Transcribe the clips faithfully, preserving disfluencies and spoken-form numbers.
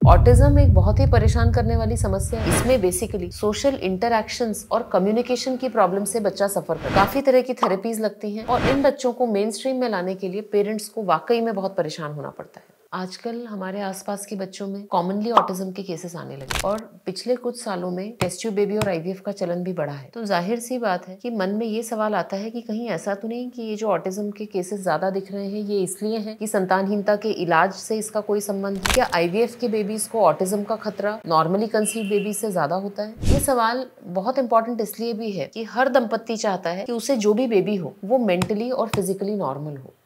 Autism एक बहुत ही परेशान करने वाली समस्या है। इसमें बेसिकली सोशल इंटरैक्शंस और कम्युनिकेशन की प्रॉब्लम से बच्चा सफर करता है। काफी तरह की थेरेपीज लगती हैं और इन बच्चों को मेन स्ट्रीम में लाने के लिए पेरेंट्स को वाकई में बहुत परेशान होना पड़ता है। आजकल हमारे आसपास के बच्चों में कॉमनली ऑटिज्म के केसेस आने लगे और पिछले कुछ सालों में टेस्ट ट्यूब बेबी और आईवीएफ का चलन भी बढ़ा है। तो जाहिर सी बात है कि मन में ये सवाल आता है कि कहीं ऐसा तो नहीं कि ये जो ऑटिज्म के केसेस ज्यादा दिख रहे हैं ये इसलिए हैं कि संतानहीनता के इलाज से इसका कोई संबंध है? क्या आईवीएफ के बेबीज को ऑटिज्म का खतरा नॉर्मली कंसीव बेबीज से ज्यादा होता है? ये सवाल बहुत इंपॉर्टेंट इसलिए भी है कि हर दंपत्ति चाहता है कि उसे जो भी बेबी हो वो मेंटली और फिजिकली नॉर्मल हो।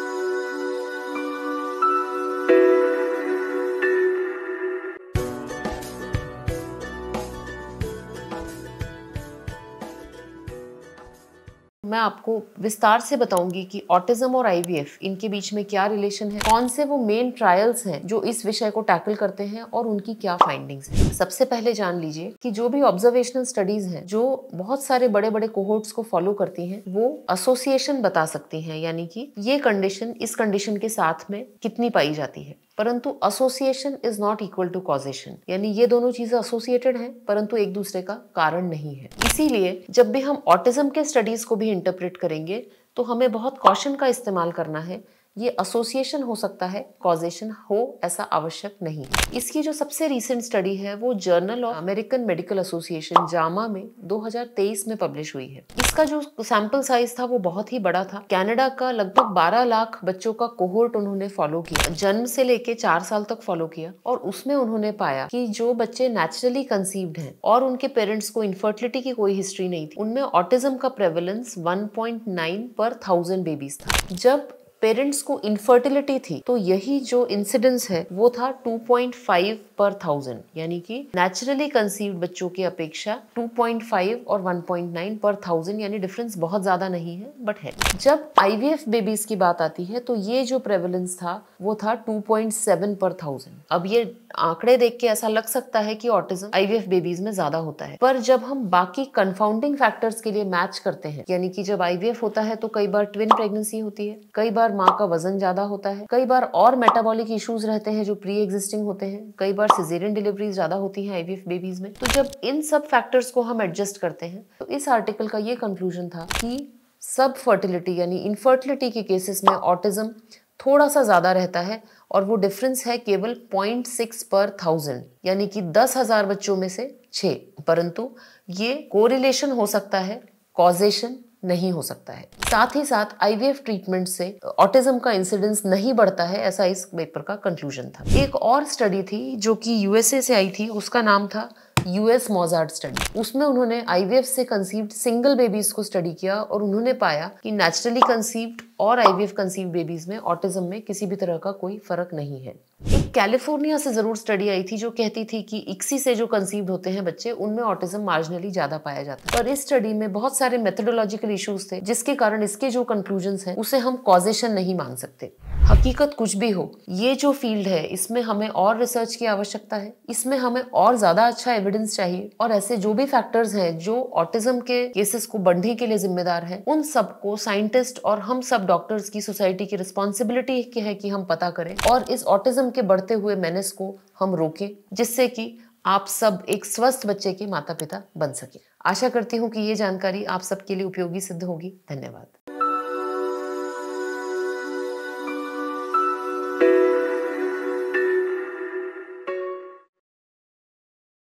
मैं आपको विस्तार से बताऊंगी कि ऑटिज्म और आईवीएफ इनके बीच में क्या रिलेशन है, कौन से वो मेन ट्रायल्स हैं जो इस विषय को टैकल करते हैं और उनकी क्या फाइंडिंग्स हैं। सबसे पहले जान लीजिए कि जो भी ऑब्जर्वेशनल स्टडीज हैं जो बहुत सारे बड़े बड़े कोहोर्ट्स को फॉलो करती हैं वो एसोसिएशन बता सकती हैं, यानी कि ये कंडीशन इस कंडीशन के साथ में कितनी पाई जाती है। परंतु association is not equal to causation, यानी ये दोनों चीजें एसोसिएटेड हैं परंतु एक दूसरे का कारण नहीं है। इसीलिए जब भी हम ऑटिज्म के स्टडीज को भी इंटरप्रेट करेंगे तो हमें बहुत कॉशन का इस्तेमाल करना है। ये एसोसिएशन हो सकता है, कॉजेशन हो ऐसा आवश्यक नहीं। इसकी जो सबसे रीसेंट स्टडी है वो journal of American medical association JAMA में दो हज़ार तेईस में पब्लिश हुई है। इसका जो सैंपल साइज था वो बहुत ही बड़ा था। कनाडा का लगभग बारह लाख बच्चों का कोहोर्ट उन्होंने फॉलो किया, जन्म से लेके चार साल तक फॉलो किया और उसमें उन्होंने पाया कि जो बच्चे नेचुरली कंसीव्ड हैं और उनके पेरेंट्स को इनफर्टिलिटी की कोई हिस्ट्री नहीं थी, उनमें ऑटिज्म का prevalence one point nine per thousand babies था। जब पेरेंट्स को इनफर्टिलिटी थी तो यही जो इंसिडेंस है वो था two point five per thousand, यानी कि नेचुरली कंसीव्ड बच्चों की अपेक्षा टू पॉइंट फाइव और one point nine per thousand, यानी डिफरेंस बहुत ज्यादा नहीं है बट है। जब आईवीएफ बेबीज की बात आती है तो ये जो प्रेवलेंस था वो था two point seven per thousand. अब ये आंकड़े देख के ऐसा लग सकता है कि ऑटिज्म आईवीएफ बेबीज में ज्यादा होता है, पर जब हम बाकी कंफाउंडिंग फैक्टर्स के लिए मैच करते हैं, यानी कि जब आईवीएफ होता है तो कई बार ट्विन प्रेगनेंसी होती है, कई बार माँ का वजन ज्यादा होता है, कई बार और मेटाबॉलिक इश्यूज रहते हैं जो प्री एग्जिस्टिंग होते हैं, कई बार सिजेरियन डिलीवरी ज्यादा होती है आईवीएफ बेबीज में। तो जब इन सब फैक्टर्स को हम एडजस्ट करते हैं तो इस आर्टिकल का ये कंक्लूजन था कि सब फर्टिलिटी यानी इनफर्टिलिटी के केसेस में ऑटिज्म थोड़ा सा ज्यादा रहता है और वो डिफरेंस है केवल पॉइंट सिक्स पर थाउजेंड, यानी कि दस हजार बच्चों में से छह। परंतु ये कोरिलेशन हो सकता है, कॉजेशन नहीं हो सकता है। साथ ही साथ आईवीएफ ट्रीटमेंट से ऑटिज्म का इंसिडेंस नहीं बढ़ता है, ऐसा इस पेपर का कंक्लूजन था। एक और स्टडी थी जो कि यूएसए से आई थी, उसका नाम था यूएस मोजार्ट स्टडी। उसमें उन्होंने आईवीएफ से कंसीव्ड सिंगल बेबीज को स्टडी किया और उन्होंने पाया कि नेचुरली कंसीव्ड और आईवीएफ कंसीव्ड बेबीज में ऑटिज्म में किसी भी तरह का कोई फर्क नहीं है। एक कैलिफोर्निया से जरूर स्टडी आई थी जो कहती थी कि इक्सी से जो कंसीव्ड होते हैं बच्चे उनमें ऑटिज्म मार्जिनली ज्यादा पाया जाता है, पर इस स्टडी में बहुत सारे मेथोडोलॉजिकल इश्यूज थे जिसके कारण इसके जो कंक्लूजन्स हैं उसे हम कॉजेशन नहीं मान सकते। हकीकत कुछ भी हो, ये जो फील्ड है इसमें हमें और रिसर्च की आवश्यकता है, इसमें हमें और ज्यादा अच्छा एविडेंस चाहिए और ऐसे जो भी फैक्टर्स हैं जो ऑटिज्म के केसेस को बढ़ने के लिए जिम्मेदार हैं उन सबको साइंटिस्ट और हम सब डॉक्टर्स की सोसाइटी की रिस्पॉन्सिबिलिटी की है कि हम पता करें और इस ऑटिज्म के बढ़ते हुए मेनेस को हम रोकें, जिससे कि आप सब एक स्वस्थ बच्चे के माता पिता बन सके। आशा करती हूँ कि ये जानकारी आप सबके लिए उपयोगी सिद्ध होगी। धन्यवाद।